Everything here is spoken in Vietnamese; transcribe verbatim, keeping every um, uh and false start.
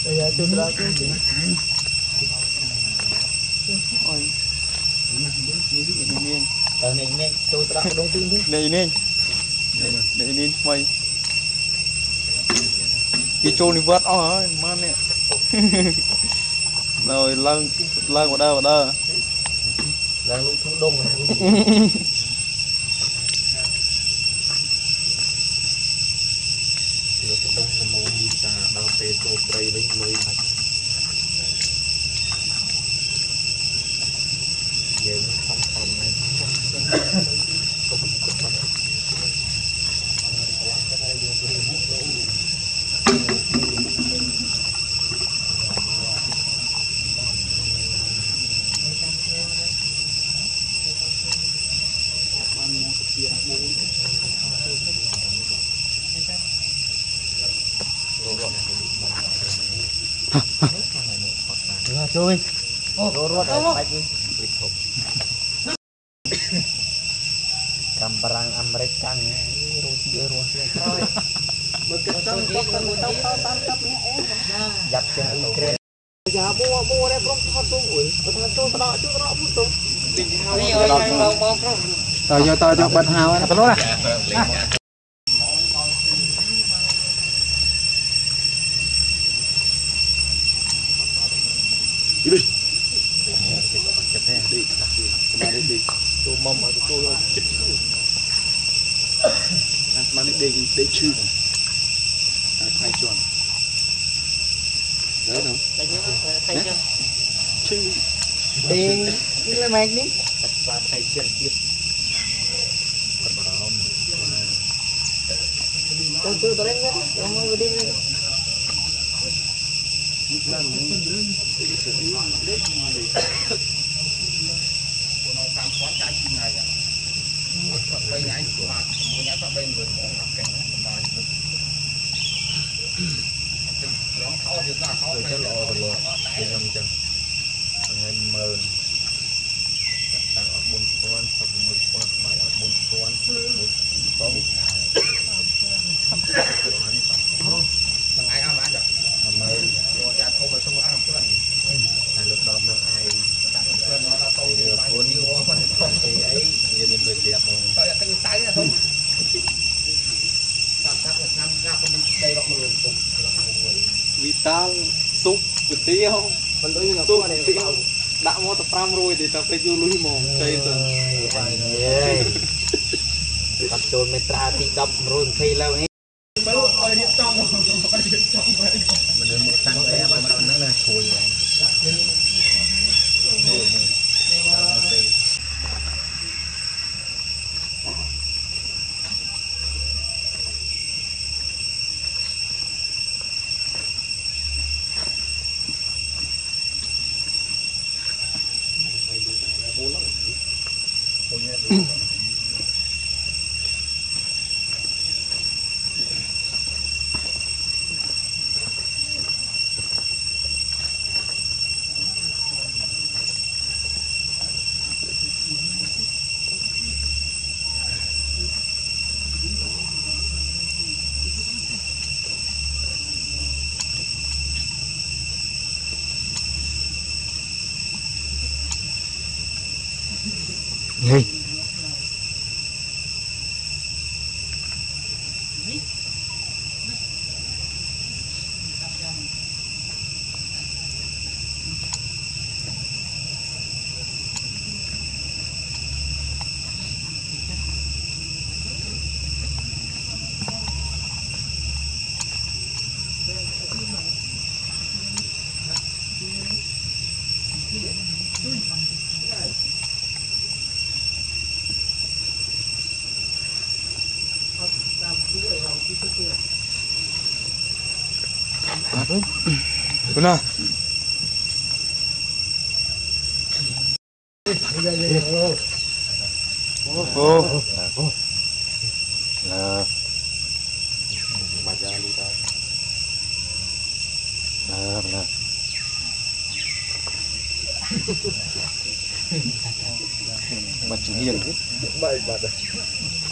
ôi nên ở này nên tôi đã đông tin thế đây nên đây nên mày cái trôn đi vớt ó mà nè rồi lăn lăn vào đây vào đây là lúc thu đông lúc đông là mồm ta đào phê tô cây với người về nó không còn này rồi chui ô rồi rồi cầm barang Amerika nya rugi rugi begitu tangkap tangkap giặt chân Ukraine giờ mua mua đây không thọ tu ủi thọ tu tao chứ tao mua tu tao giờ tao cho bật hào nó lố à đi đi đi đi tôi mong mà tôi chết mà đi đi đi chư khai tròn đấy đâu chư đi đi lên mạch đi và khai chân tiếp tôi tôi tôi lên nhá tôi đi rồi cho lọ rồi lọ thì nhầm chân ngày mờn đang ở bồn toan hoặc một con bài ở bồn toan một con thằng ai ăn ăn được mời cho ra thâu vào xong ăn một lần là lúc đó nó ai nó là tôi thì cuốn thì ấy giờ mình về đẹp rồi thôi là cái tay là thôi làm sao là năm ra con đây đọc mười tục vital súp tiêu mình đối với súp tiêu đã mua tập pram rồi thì tập phải du lui mồm chơi rồi tập trôn metra thì đập rồi thì lâu ấy mình được một tăng cái mà nó là thổi Hey. Benar. Oh, oh, nah, baca luta, nah, benar. Macam hiang tu. Baik, baik.